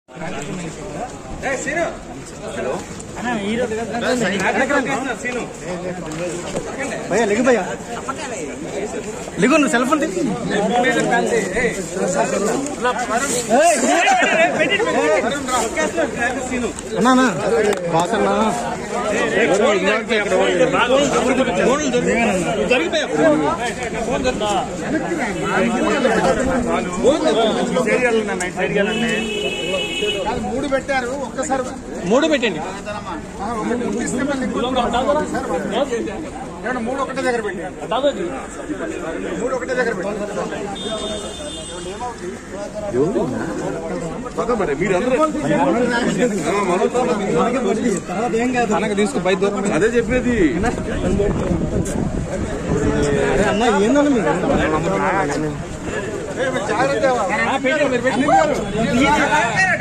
भैया लिखो भैया लिखो ना सेल फोन అన్నా బాస్ అన్నా మూడు పెట్టారు ఒక్కసారి మూడు పెట్టండి మూడు ఒకటే దగ్గర పెట్టండి మూడు ఒకటే దగ్గర పెట్టండి తీసుకో బయట దూరం అదే చెప్పేది అన్న ఏందన్నా మీరు జాగ్రత్త